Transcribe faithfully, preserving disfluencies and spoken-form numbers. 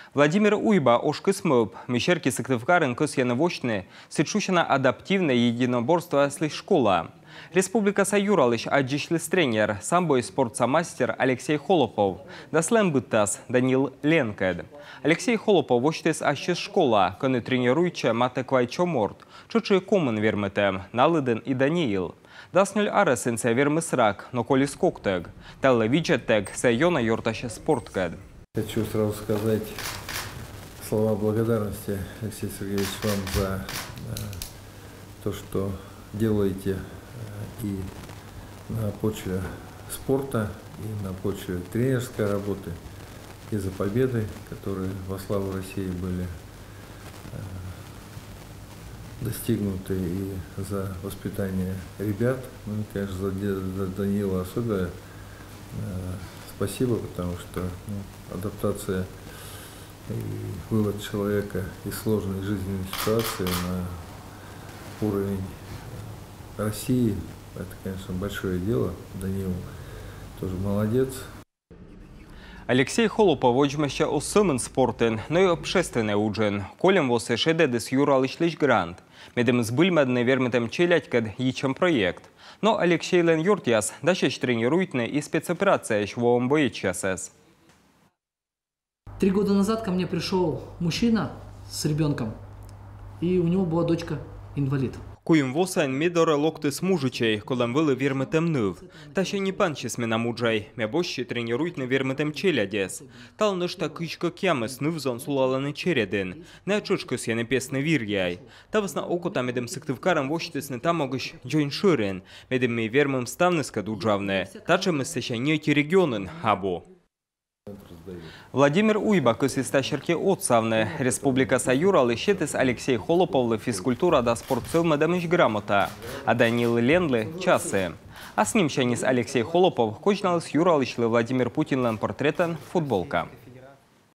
Владимир Уйба ошкысмып, мещерки сыктывкарын кыс янывочны, сычущена адаптивное единоборство слых школа. Республика Саюралыш аджишлыс тренер, самбой спортсамастер Алексей Холопов, да слэм быттас Данил Ленкед. Алексей Холопов воштес ащыс школа, кыны тренируйча маты квайчо морд, чучы комын вермытем, налыдын и Даниил. Даснюль арасынца вермысрак, но коли скоктег, талла виджеттег, сайона йортаща спорткед. Хочу сразу сказать слова благодарности, Алексей Сергеевич, вам за э, то, что делаете э, и на почве спорта, и на почве тренерской работы, и за победы, которые во славу России были э, достигнуты, и за воспитание ребят. Ну и, конечно, за, за Даниила особенно э, спасибо, потому что ну, адаптация и вывод человека из сложной жизненной ситуации на уровень России, это, конечно, большое дело. Даниил тоже молодец. Алексей Холопов воджмаща осымын спортен, но и общественный уджен. Колем восы шедедес юралышлыш грант. Медем сбыльмадны вермитем челядькад ячем проект. Но Алексей Лен Юртяс дальше тренируйтны и спецоперация в ОМБЧСС. Три года назад ко мне пришел мужчина с ребенком, и у него была дочка-инвалид. Куем восайн медора локты с мужичей, колем вылы вермитем ныв. Та ще не панчи смена муджай, мебощи тренируйтны вермитем челядес. Тал нышта кычка кямыс нывзон сулаланы череден. Не чучкус я непесны вирьяй. Та весна окота медем сыктывкарам вощитесны там могыш джойн ширен. Медем ми вермым ставныска дуджавне. Тача мы сещаньёйки регионын, або. Владимир Уйба кысыста шерке отсавны. Республика Саюралы щетес Алексей Холоповлы физкультура да спортсыл мадамыш грамота, а Данил Ленлы часы. А с ним щанис Алексей Холопов кочналыс юралышлы Владимир Путинлен портретен футболка.